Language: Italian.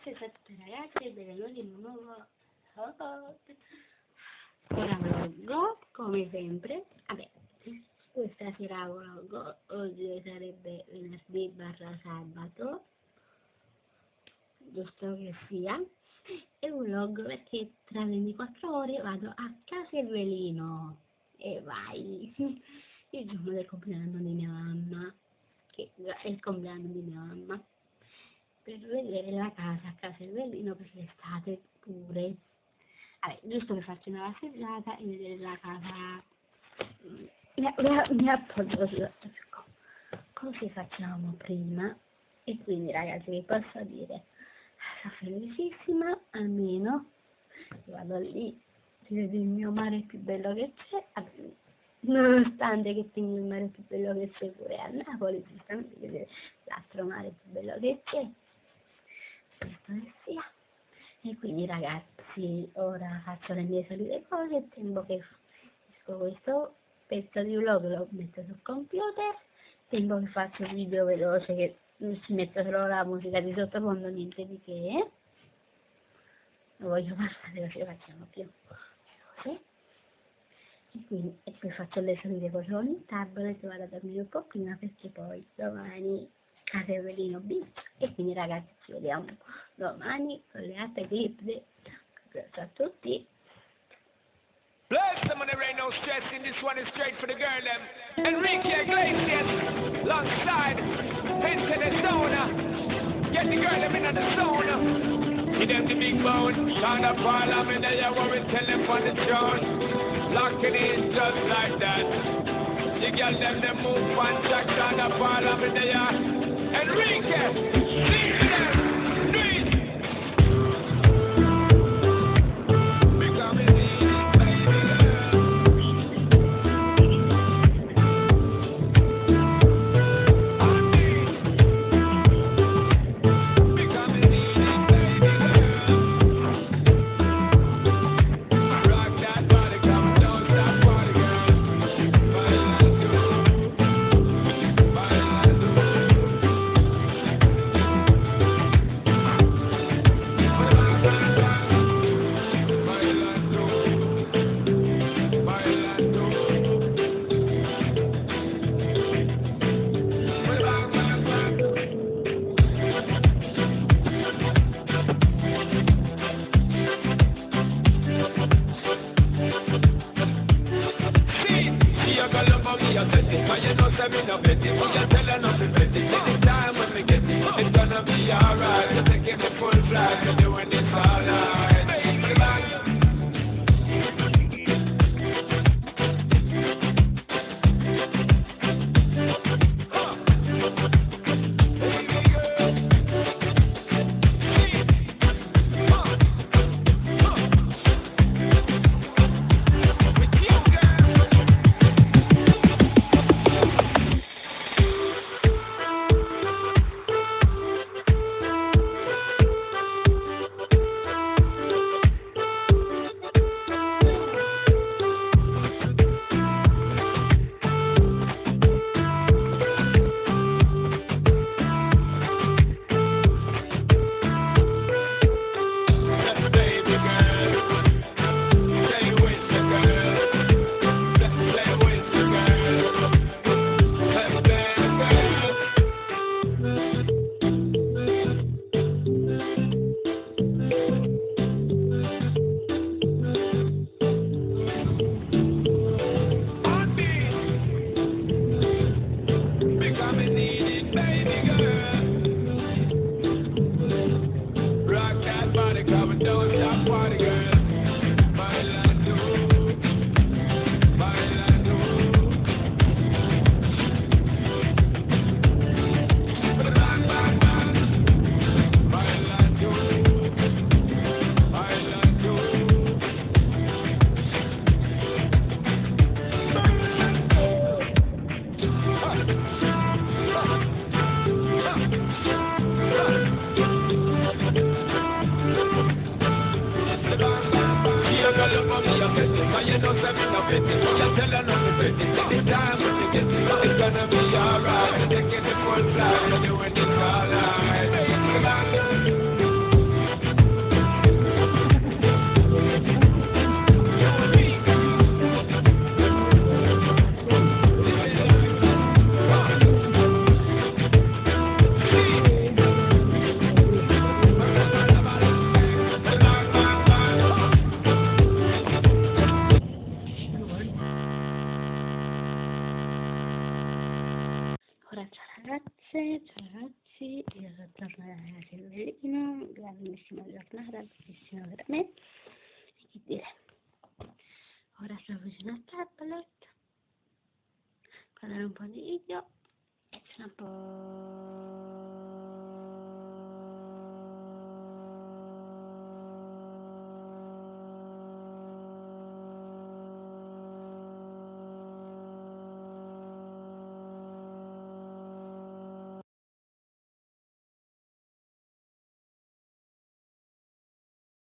Esatto ragazzi, benvenuti in un nuovo ora vloggo, come sempre. Vabbè, questa sera vloggo, oggi sarebbe venerdì barra sabato, giusto che sia, è un vlog perché tra 24 ore vado a Caselvelino e vai, il giorno del compleanno di mia mamma, che è il compleanno di mia mamma, per vedere la casa a Caselvelino per l'estate pure. Vabbè, giusto che faccio una passeggiata e vedere la casa. Mi appoggio così facciamo prima. E quindi ragazzi vi posso dire, sono felicissima, almeno vado lì, vedo il mio mare più bello che c'è, nonostante che tengo il mare più bello che c'è pure a Napoli, giustamente vedere l'altro mare più bello che c'è, questo che sia. E quindi ragazzi, ora faccio le mie solite cose, il tempo che finisco questo pezzo di vlog lo metto sul computer, tempo che faccio il video veloce che ci metto solo la musica di sottofondo, niente di che, lo voglio parlare così facciamo più veloce. E poi faccio le solite cose con il tablet, vado a dormire un po' prima perché poi domani Caselvelino Beach, e quindi ragazzi ci vediamo domani con le altre clip. Grazie a tutti. Bless them when there ain't no stressing. This one is straight for the girl them. Enrique Iglesias alongside into the zone. Get the girl them in the zone. Give them the big bone. Sound up parliament and you want to tell them on the throne. Locking in just like that. You get them move one track down the parliament and you. Enrique, sing to them, do it. Become a baby girl. On me. Become a baby girl. Rock that body, come on, don't stop party girl. It's gonna be alright. Taking the full flight, doing it all night. cervellino, grandissima giornata, bellissima per me, e che dire, ora sto vicino al tablet, guardare un po' di video e c'è un po'